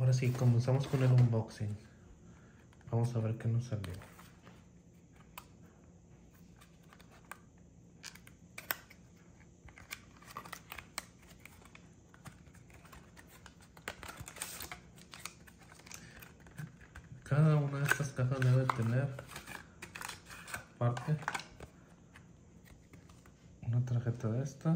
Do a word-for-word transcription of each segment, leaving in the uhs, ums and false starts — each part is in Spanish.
Ahora sí, comenzamos con el unboxing. Vamos a ver qué nos salió. Cada una de estas cajas debe tener, aparte, una tarjeta de estas.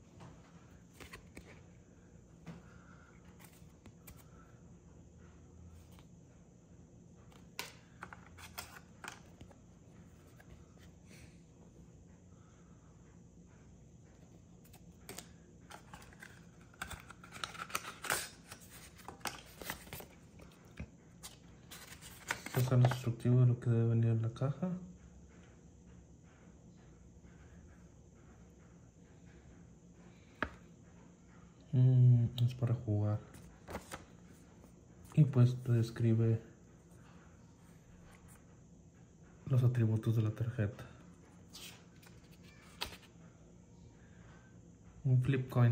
Este es el instructivo de lo que debe venir en la caja. Mm, es para jugar. Y pues te describe los atributos de la tarjeta. Un flip coin.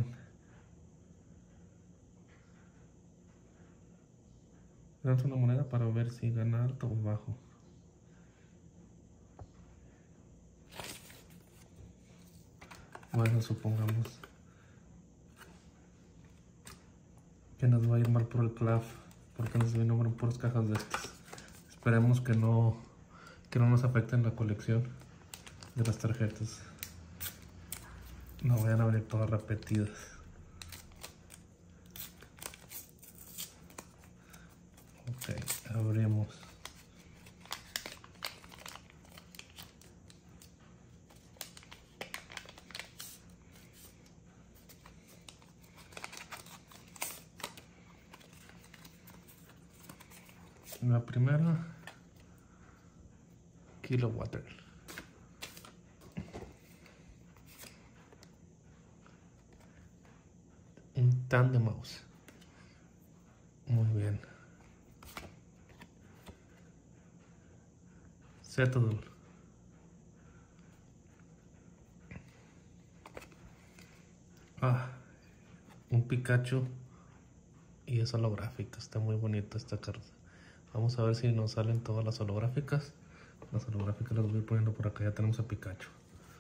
Lanza una moneda para ver si gana alto o bajo. Bueno, supongamos que nos va a ir mal por el clav, porque nos vienen por puras cajas de estas. Esperemos que no, que no nos afecten la colección de las tarjetas. No vayan a venir todas repetidas. Ok, abrimos. La primera, Kilowatt. Un Tandem Mouse. Muy bien. Zetodul. Ah, un Pikachu y es holográfica. Está muy bonita esta carta. Vamos a ver si nos salen todas las holográficas. Las holográficas las voy poniendo por acá. Ya tenemos a Pikachu.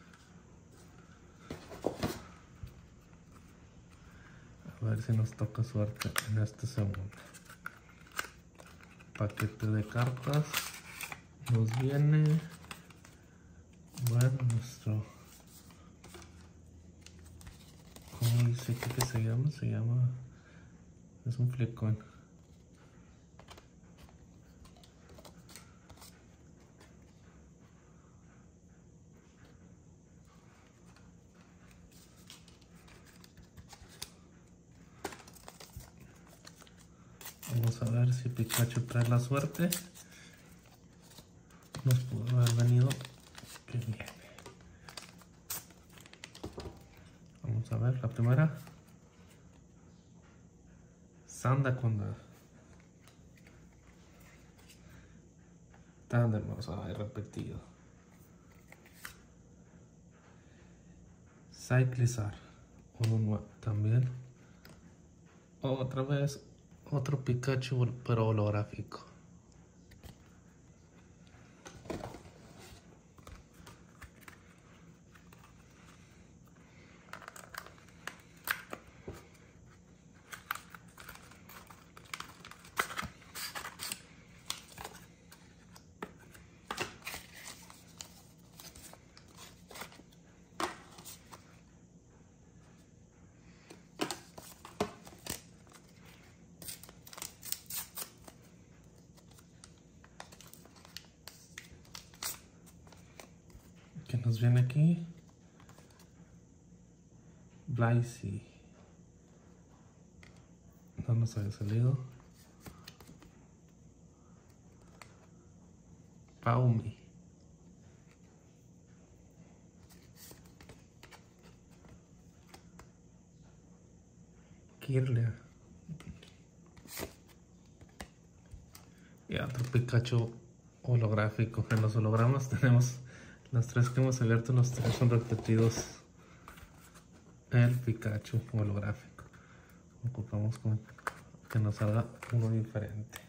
A ver si nos toca suerte en este segundo. Paquete de cartas. Nos viene, bueno, nuestro, ¿cómo dice que, que se llama? Se llama, es un flip coin. Vamos a ver si Pikachu trae la suerte. Nos pudo haber venido que viene. Vamos a ver la primera. Sandaconda. Tan hermoso, he repetido. Cyclizar. Uno también. Otra vez otro Pikachu pero holográfico. Que nos viene aquí Blazy. No nos había salido. Paumi. Kirlia. Y otro Pikachu holográfico. En los hologramas tenemos las tres que hemos abierto, los tres son repetidos. El Pikachu holográfico. Ocupamos con que nos salga uno diferente.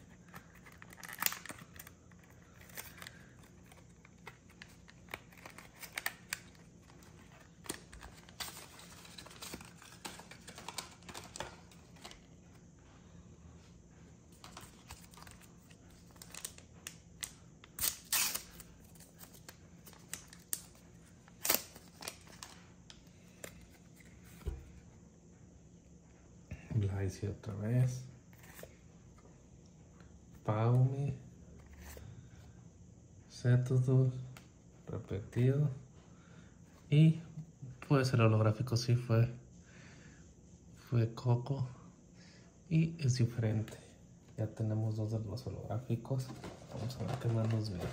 Blaise otra vez. Paume. Setudul. Repetido. Y puede ser holográfico, sí fue. Fue Coco. Y es diferente. Ya tenemos dos de los holográficos. Vamos a ver qué más nos viene.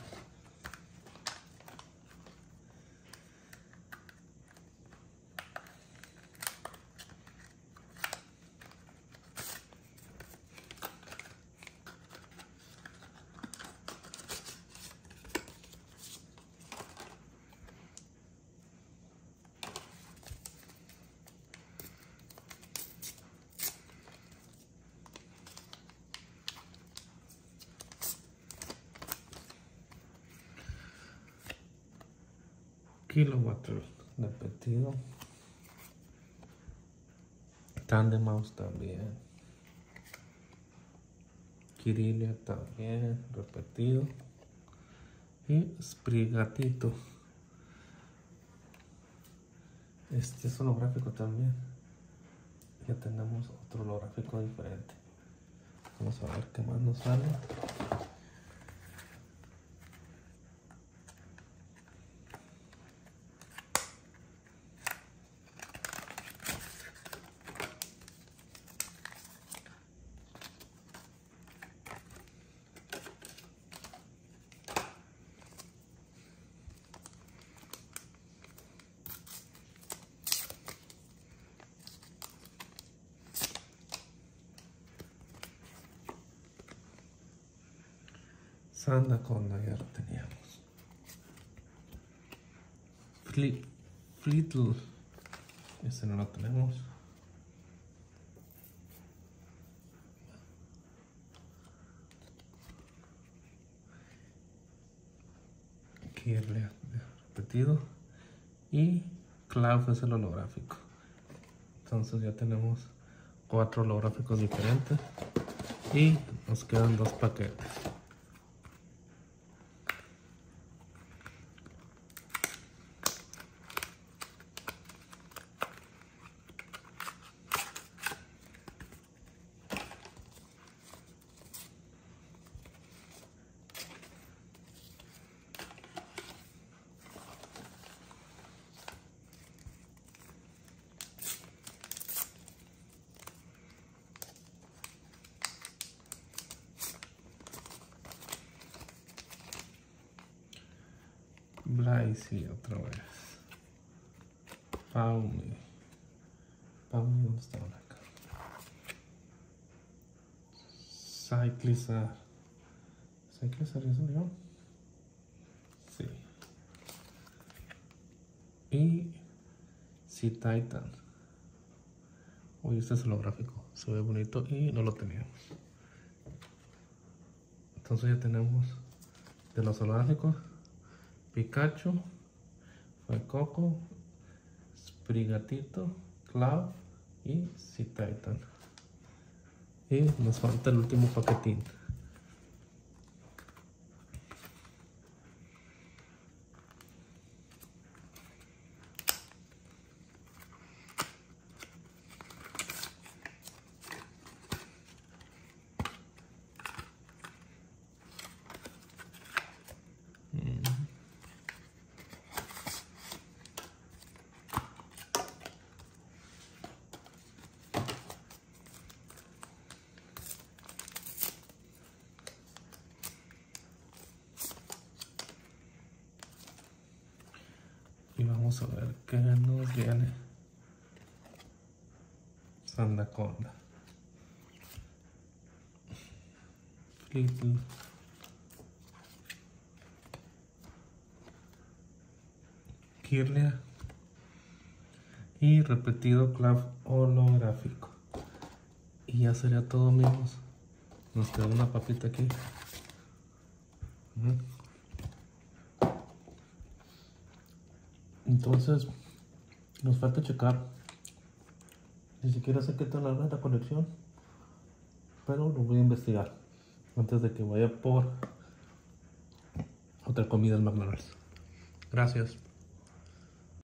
Kilowatt repetido. Tandemaus también. Kirilia también repetido. Y Sprigatito. Este es holográfico también. Ya tenemos otro holográfico diferente. Vamos a ver qué más nos sale. Sandaconda ya lo teníamos. Fle Fleetl. Este no lo tenemos. Kirlia repetido. Y Cloud es el holográfico. Entonces ya tenemos cuatro holográficos diferentes. Y nos quedan dos paquetes. Blaise otra vez. Paume. Paume, ¿dónde estaban acá? Cyclizar. ¿Cyclizar ya salió? Sí. Y C-Titan. Uy, este es holográfico. Se ve bonito y no lo teníamos. Entonces ya tenemos de los holográficos. Pikachu, fue Coco, Sprigatito, Cloud y C-Titan. Y nos falta el último paquetín. Y vamos a ver qué nos viene. Sandaconda. Fleetl. Kirlia. Y repetido Cloud holográfico. Y Y ya sería todo, amigos. Nos queda una papita aquí. Entonces, nos falta checar. Ni siquiera sé qué tan larga es la conexión, pero lo voy a investigar antes de que vaya por otra comida en McDonald's. Gracias.